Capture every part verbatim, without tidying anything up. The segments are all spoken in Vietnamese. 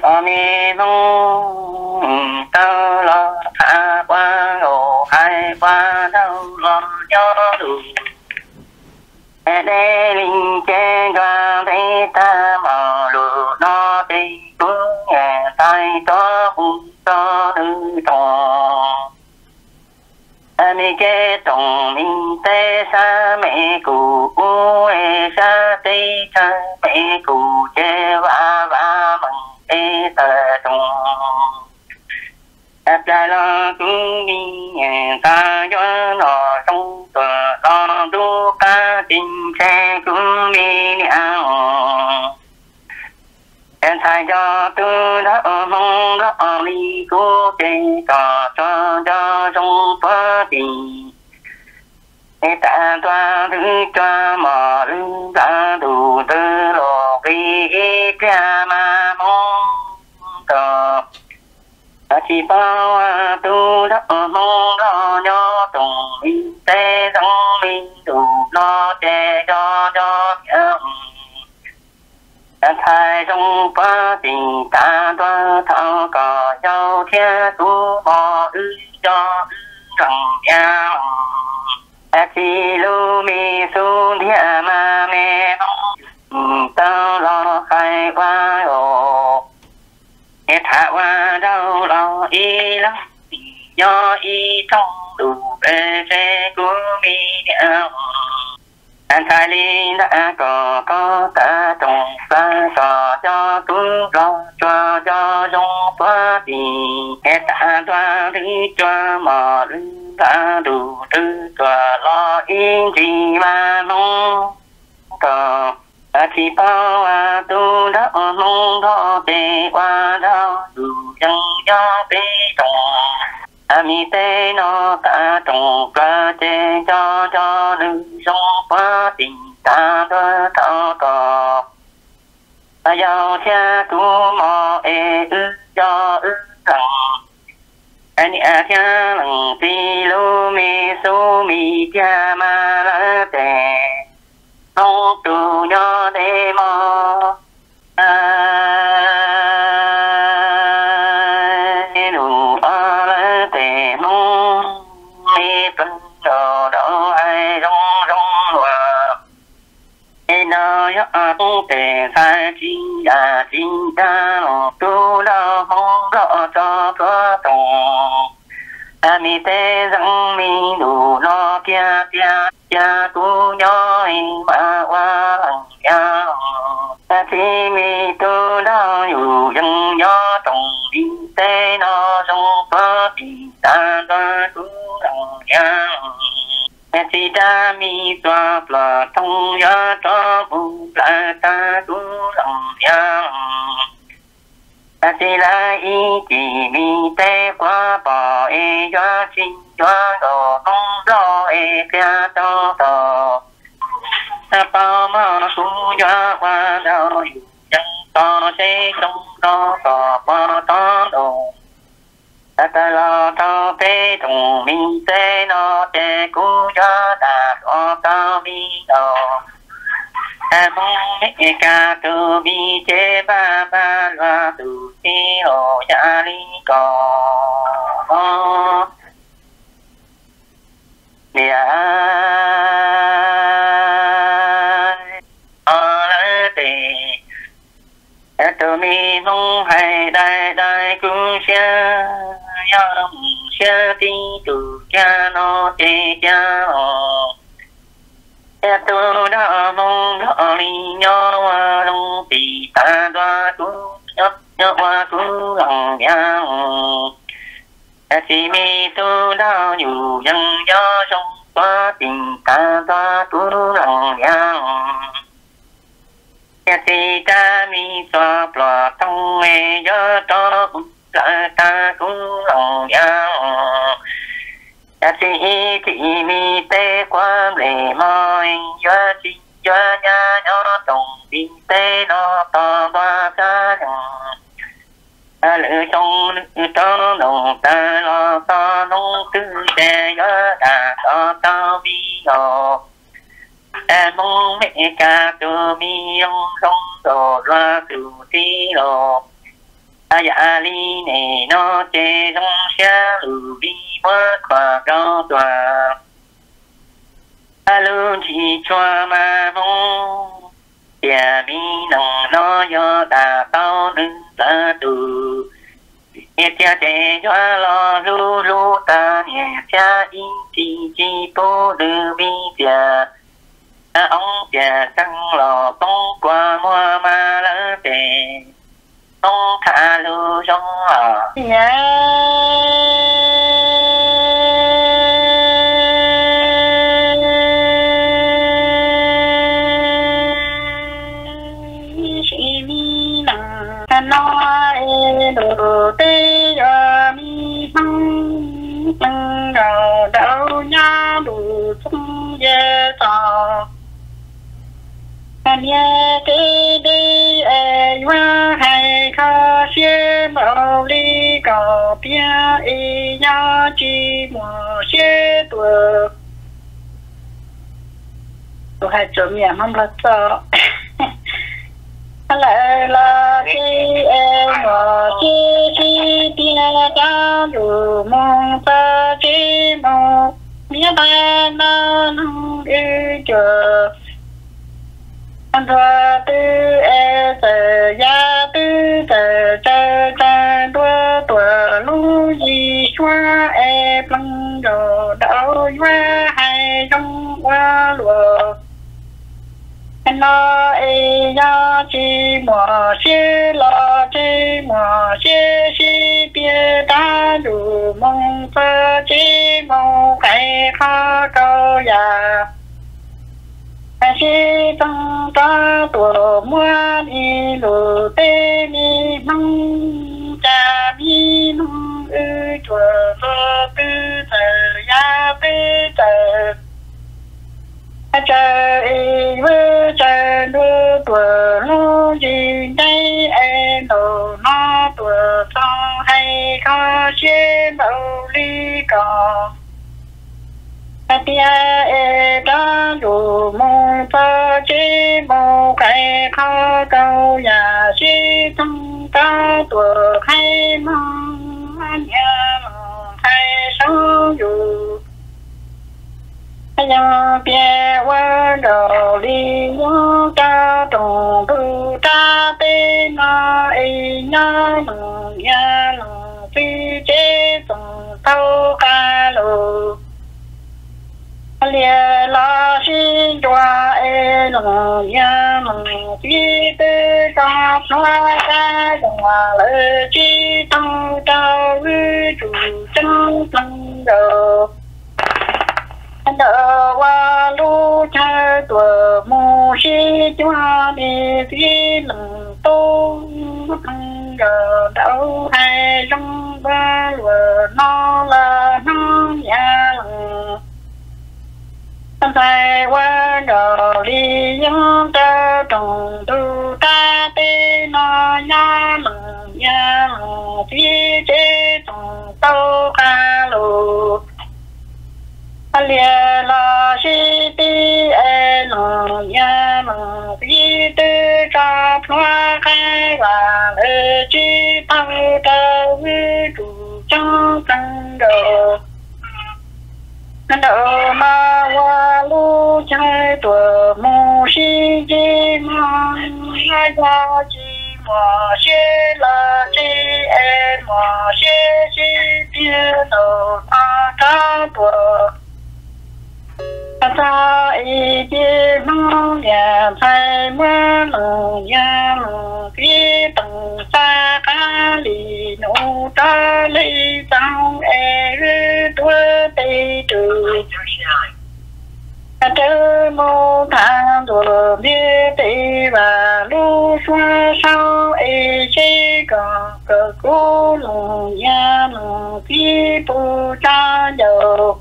có mi nông tao lo tha qua ngộ hai qua đâu lo cho đủ để linh trên qua thấy ta mà lừa nó đi cũng nghe tay to cũng to nữ to mi cái tổng mình tê sa mẹ cụ ue sa tê sa mẹ cụ chê va va mừng tê ta tung áp lại lo cũng đi nhà ta cho nó trong tờ lo đu ca tình xe cũng đi nhau em thay cho tôi đã mong đã đi cố tê ta cho cho trong phá tình ta toa thứ cho mà lưng ta đủ tư lộ vì cha mà mong tờ chỉ bao tu đã mong đó nhớ tùng minh tế sống minh đủ lo che cho cho nhau thay trong phá tình ta toa thao cỏ nhau thiên tu bỏ ư cho rằng nhau chi lu mi su thia ma me tao lo khai qua ô thả qua đâu lo y lắm do y trong đủ bề thế của mi nhau anh khai li đã có có ta trong ta cho cho cứ lo cho cho trong quá tình ta toa thứ cho mà ta đủ tư tòa lo yên gì mà nông tờ chỉ bao à tu đã nông đó tê qua đó đủ chân cho bê tông à mi tê nó ta trồng ca tê cho cho nữ sống quá tình ta đó thao cò à giàu cha tu mò ê ư cho ư rằng anh à cha lăng ti lu mi su mi cha ma la te nông tu nho de mo ai nu a la te nông mi phân đồ đâu ai rong rong hòa e na ya tu te sai chi ya chi cha lo tu la hong rõ cho có tông mi tê rằng mi đủ lo kia kia kia tu nhoi ba qua ya chi mi tu đauอยู่ยังย่อตรงดินเตนอทรงพระปิตาตัวtu rằng ya chi ta mi toa pla tông ya to bu pla ta tu rằng ya chỉ là ý chỉ mi tê qua bỏ e cho xin cho đồ không lo e kia to to bao mà nó xuống cho qua đâu chẳng to sẽ không to to qua to đồ ta lo to tê thùng mi tê nó tê cú cho ta có cao mi đồ mong mẹ ca tu bi chế ba ba loa tu ti hồ ya li co nia a la te tu mi nong hai dai dai ku xia ya xia ti tu cha no te cha tu đã mong đó li nhớ qua đông tì ta đoa tu nhớ nhớ qua tu lòng nhau chỉ mi tu đã nhiều dân do trong quá tình ta đoa tu lòng nhau chỉ ta mi xoa plọ trong nghe do cho ta ta tu lòng nhau chỉ chỉ mi tê qua lệ môi do chi do nhà nó tổng đi tê nó to ba ca ta lựa trong cho đồng ta lo to nông tư tê do ta to to bi đồ em mong mẹ ca tu mi ông không đồ loa tu ti đồ ya li ne nó chê trong xe lù đi qua qua cao tòa lu chỉ cho mà mong ya bi nong nó yo ta tao nữ ta tu nhẹ cha chê cho lo lu lu ta nhẹ cha in chi chi bố đưa bi cha ông cha trăng lò bông qua mua ma lỡ bề ông thả lưu trong ở nói đồ tê ở mi hăng tăng đầu đầu nhá đủ chung dễ tỏ anh nhớ tê đi ai hoa hay khó xế bảo lý có bia y nhá chi mùa xế tuổi tôi hay chỗ miệng không là cho lại là khi em ở chi chi tia ta đủ mong ta chi mong biết ta đang yêu chờ anh thua tư e tờ gia tư tờ tờ tờ đua tuổi lu gì xóa e lăng đồ đau hoa hay trong hoa lùa anh lo e ya chi mùa xế lo chi mùa xế xế bia ta đủ mong phơ chi mong cái khó câu ya anh xế tăng ta tuổi mua đi lù tê đi mong cha bi mong ư tuổi phơ tư thờ ya bê thờ trời với trời đưa tuổi lu gì đây em đồ nó tuổi thong hay khó chế bảo lý có tia e đã đủ mong phơ chế mong cái khó câu nhà chế thông ta tuổi hay mong nhà hay sống dù nhớ bia qua đầu đi nhớ ta trồng tu ta tên nó ấy nhớ lòng nhà lòng phi chế trồng thâu ca lù lia la xin cho e lòng nhà lòng phi tế ta hoa ca trồng lệ chi tăng ta với chủ chân tăng đầu đỡ qua lu cha tuổi mù xí choa đi phía lần tô thằng gờ đâu hay trong ba lùa nó là nó nhà lần tâm thầy qua đờ đi những ta trồng tu ta tê nó nhà lần nhà lần phía chế trồng tâu ca lù lia la si ti e lo ya lo ti te cha phwa khai và lệ chi tăng ta vi chủ trong tăng đồ đồ ma wa lu chai tuổi mu si chi ma hai ya chi ma xế la chi e ma xế chi bia đồ ta ta tuổi ta ý chế mong nhà thay mưa lòng nhà lòng phía tầng xa cá lì nụ ta lý tăng e rư tuơ tê trừ trừ mô thang đồ bia tê và lưu xoa sao e chế còn cờ cố lòng nhà lòng phía bù cha dầu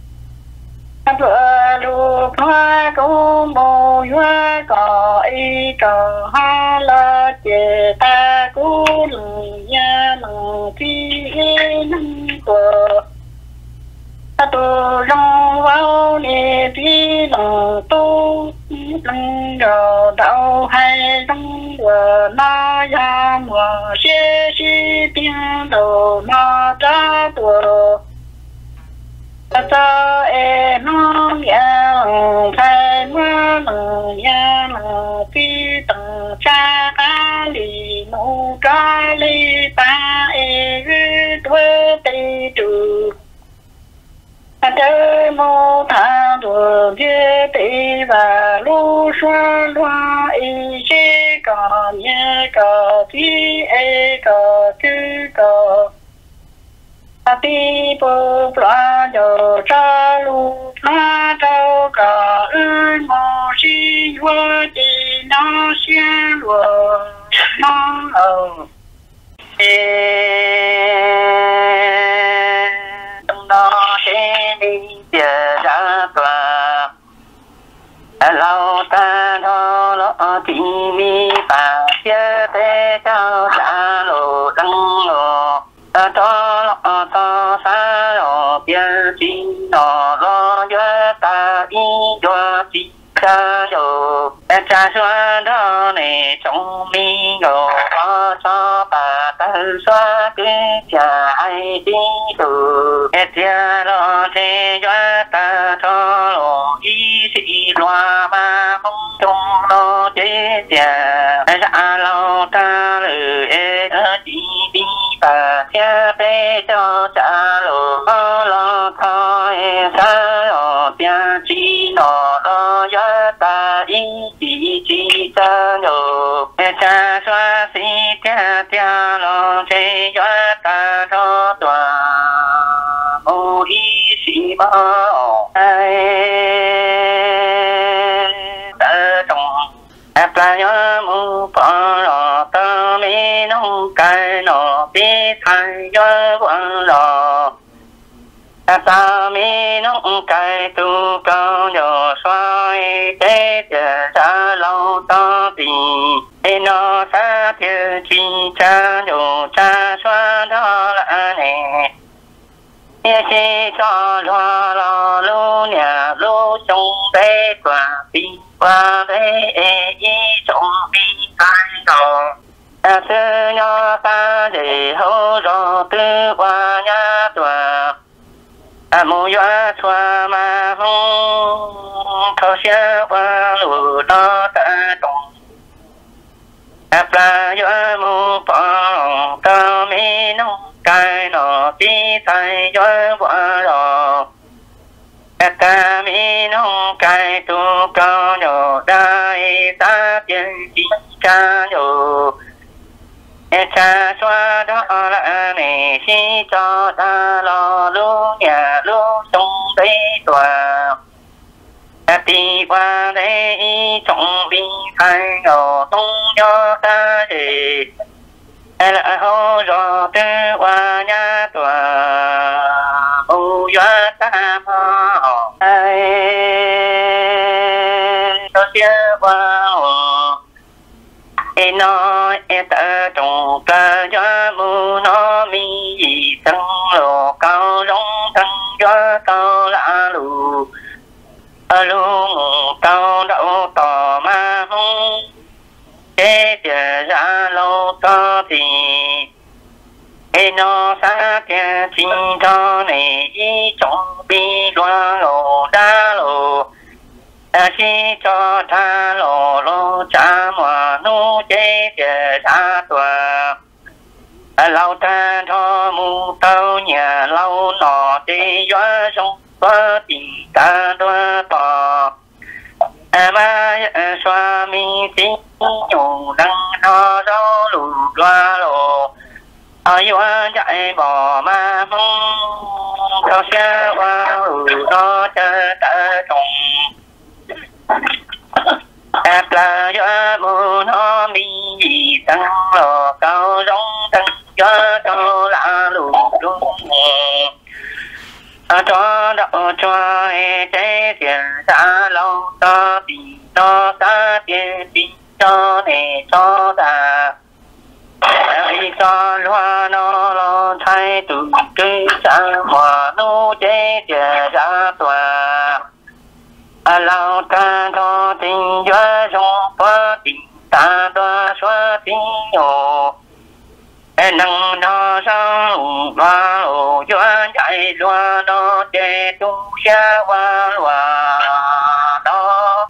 vợ lu hoa cũng mồ hoa có ý có ha la chè ta cũng lùng nhà lùng phi năm của ta tu rong vào nè phi lùng tu lùng đồ đau hay lùng vừa na ya mùa xế xế thiên đồ ma cha tùa cha e nó yang thay mơ nằng yang phi tầng cha cá lì nô cá lì ta e đuôi tây trừ đời mô thang đồ ghê tây và lô xoa loa e chế cả nhé cả thi e cả cứ cả ti bơ pla yo cha lu na trao cả ơn mô si vua đi nó xiên lùa nó ở đông đó sẽ đi chờ ra tòa lâu ta đó lo chỉ mi bà chia thế cho cha lô đăng lô ta cho lo ta sa lô bia chi nó lo cho ta đi cho chi cha lô cha xóa đó này trong mi ngô có cho bà ta xóa cái cha ai đi từ tia lo thế cho ta cho lô ý sĩ loa ma mong trong lo chế cha ra lo ta lử ê chỉ đi bà cha bê cho cha lô lo thôi sa lo bia chi nó lo cho ta ý chỉ chỉ cha lô cha xóa xí tia tia lo chế cho ta cho tòa ô ý sĩ bao ai ta trong áp la nhớ mu bỏ lò ta mi nông cái nọ biết thay nhớ quăng lò ta mi nông cái tu cao nhỏ xoay thế giờ cha lâu ta tình nó xa thiệt chi cha nhỏ cha xoa đó là nè nhớ chi cho loa lo lu nhà lu trong bé quả bi qua bé ý trong bi tai đồ sư nhỏ ta để hô rõ tư qua nhà tòa mù doa xoa ma hông thao xia qua lù đó ta đồng áp la doa mù bỏ ta mi nông cái nó tí thay doa quả lò ta mi nông cái tu cao nhỏ đại ta tiên chỉ cha nhỏ cha xoa đó là này si cho ta lo lu nhà lu trong đây tòa đi qua đây trong bi thay ngầu tung cho ta thì là hô rõ tư qua nhà tòa bù doa ta mò ai cho xia qua nó ta trong ta cho mu nó mi gì tăng lô cao rong tăng cho cao lạ lù lù cao đậu tò ma hông chế giờ ra lâu to thì nó xa kia chính cho này ý trong bi loa lô đá lô si cho ta lô lô cha mà nu chế chế ta tòa lâu ta cho mu tao nhà lâu nọ đi gió sông có tình ta đoa tò ma xoa mi tính nhủ đăng nó rau lù loa lô ai qua chạy bỏ ma mong cho xe qua lù nó cha ta trồng áp la gió mù nó mi gì tăng lò cao rong tăng gió cho lạ lù đúng cho đậu cho chế tiền xa lâu to tình to xa tiền tình cho để cho ta ai cho loa nó lo thay từ cây xa hòa nô chế tiền ra tòa lao ta cho tình gió rong qua tình ta đoa xóa tình nhổ năng nó ra lòng loa ô doan chạy loa đó để tu xa hoa loa đó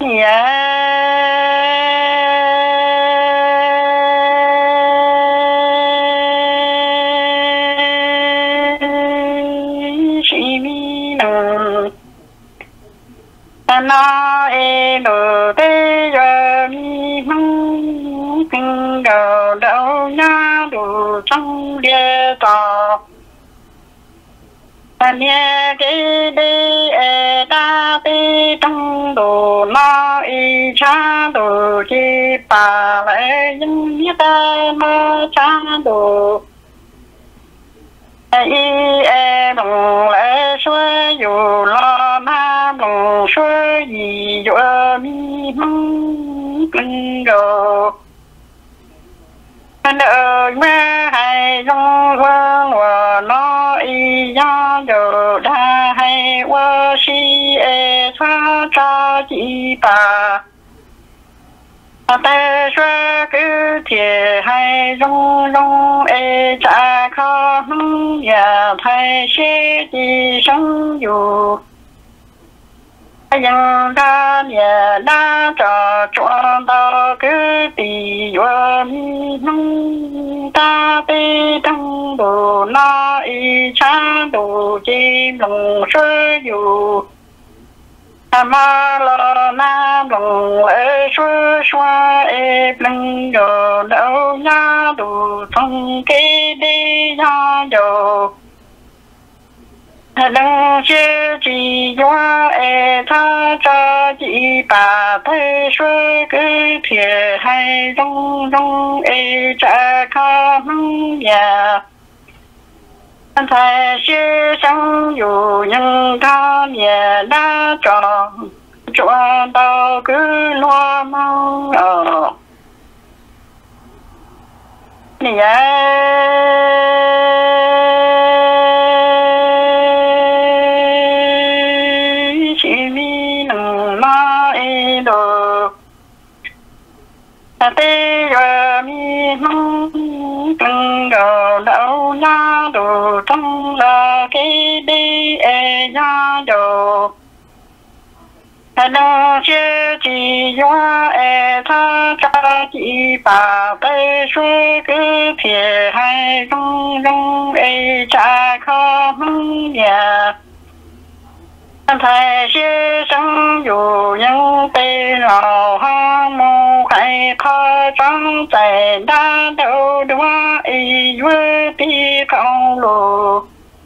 na e no te ya mi mong kinh đầu đầu nha đủ trong địa tòa nhẹ cái đi e ta ti trong đồ na y cha đồ chi pa lại những như ta ma cha đồ y e đồng lẽ xuôi dù lo ma đồng xuôi gì dù mi mong kinh đồ nợ mẹ hay trong quang và nó y ya dù đa hay qua si e xa cha chỉ bà ta xuôi cứ thiệt hay trong trong e cha khó nhà thay sẽ đi sống dù dân ta nhà đã cho chọn ta cứ tì vô mi ta tê trong đồ na y cha đồ chim lòng xuôi dù ma lo na lòng lễ xuôi xoa e lưng đồ đâu nha đồ thông kế đi nha đồ đừng chia chỉ qua e tha cha chỉ bà thấy xuôi cứ thiệt hay trong trong e cha khá nhà thầy sư sống dù nhưng ta nhà đã tròn cho tao cứ lo mong ở nhà chỉ mi nằm mãi đồ tê giờ mi mong từng đầu đâu nha đồ trong là cái đi e nha đồ đừng chia chỉ qua e tha cha chỉ bà tê xuôi cứ thiệt hay trong trong e cha khó nhà thầy sư sống dù những tên lò hoa mô khai khó trong tay đã đâu đoá y với tí không lù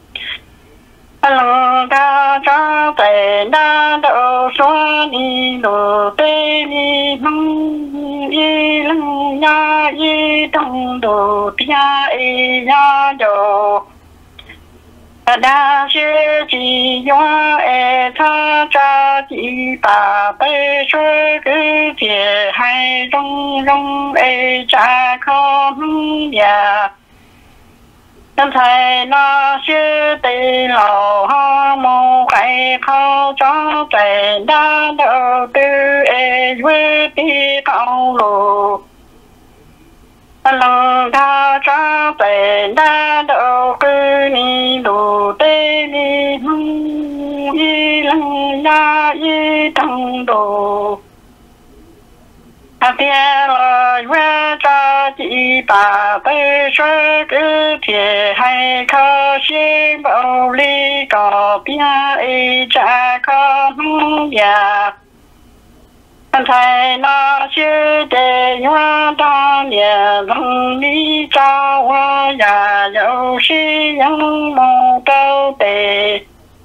lòng ta cho tay đã đâu xóa đi lù tê đi mong y lăng nha y trong đồ tia y nha đồ đa sư chỉ do e tha cha chỉ bà tê xuôi cứ thiệt hay trong trong e cha khó nhà thầy nó sư tê lò hoa mô khai khó cho thầy đã đầu tư e với tí cao lù lòng ta cho thầy đã đầu tư ni lù tê ni mong y lăng ya y trong đồ à tia lời quê cho chị bà tê xuôi cứ thiệt hay khó xí bảo ly có bia y cha khó nhà thầy nó sư đề hoa ta nhà lòng đi cha hoa nhà dấu sĩ dân mong câu tề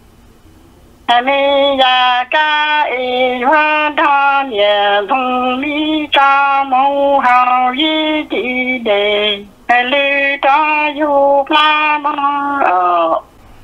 mi ya ca y hoa ta nhà lòng đi cha mong hào y chỉ đề lưu ta dục la mong ở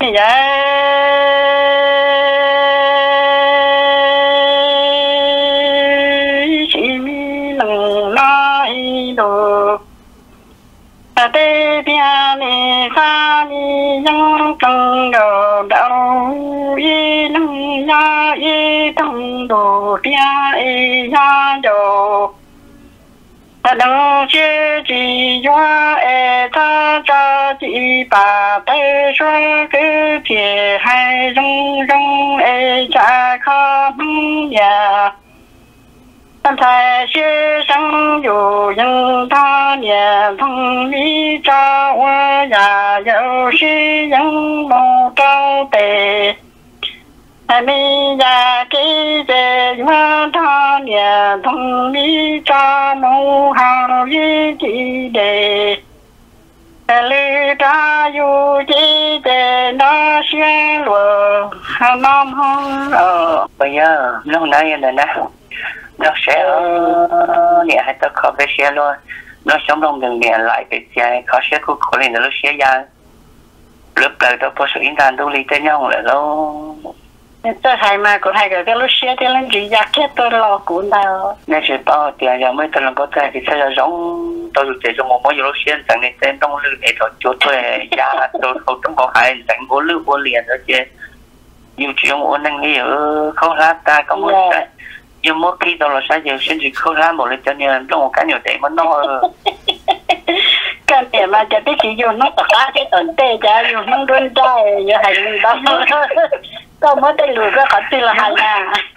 tê bia ni sa ni yang trong đầu đầu y lăng ya y trong đồ bia y ya đồ đừng chia chỉ qua e tha cha chỉ đi bà tay xoa cứ thì hai rong rong ê cha khó nhà tâm thái sư sang dù dân ta nhà thông lý cha hoa nhà dấu sư dân mong cao tề hai mi nhà kỹ về hoa ta nhà thông lý cha mong hào lý chỉ đề lư ta dù chỉ đề nó xuyên lùa nam hông ở bây giờ lúc nãy là nè nó sẽ nhà hay ta khó về xe luôn nó sống trong đường điện lại về xe khó xe của khổ lên là lúc xe ra lúc đầu tôi có sự yên tĩnh tôi đi tới nhau là lâu tôi hay mà cũng hay cái lúc xe thì lên chỉ giặc chết tôi lo cũng đâu nên chỉ bao tiền giờ mới tôi làm có thể thì sẽ là giống tôi được chỉ trong một mỗi lúc xe chẳng nên tên trong lư để thôi chỗ tôi giá tôi không trong có hai chẳng có lư vô liền đó chứ nhiều chuyện ổn năng nghĩ ở không lá ta có một cái nhưng mỗi khi tôi là sao giờ xin chỉ không lá một lần cho nên trong một cái nhiều tệ mà nó cái tiền màจะไปchỉ dùng nó tất cả cái tận tệ cho dùng nó đơn trai giờ hay mình đóก็ไม่ได้รู้ก็ขัดตีละหันอ่ะ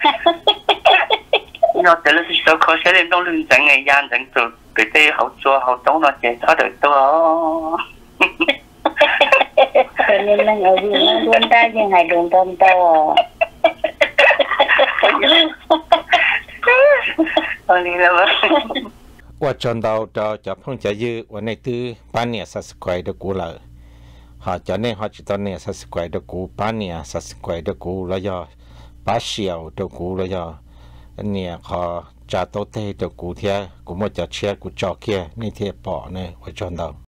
nó từ lúc sau khó sẽ lên trong lưng chẳng ngày gian chẳng từ từ tê hậu chua hậu tống nó chỉ có được tôi cho nên là người gì nó đơn trai nhưng hay đơn tâm to thôi đi đâu ว่าจนเราจะจะเพิ่งจะยื้อวันในตื้อป้านเนี่ยสัสควายเดกูเลยหาจะเนี่ยหาจิตอนเนี่ยสัสควายเดกูป้านเนี่ยสัสควายเดกูแล้วยอป้าเชียวเดกูแล้วยอเนี่ยขอจะโตเตเดกูเทียกูมั่วจะเชียกูจอกเกียนี่เทียปอเนี่ยว่าจนเรา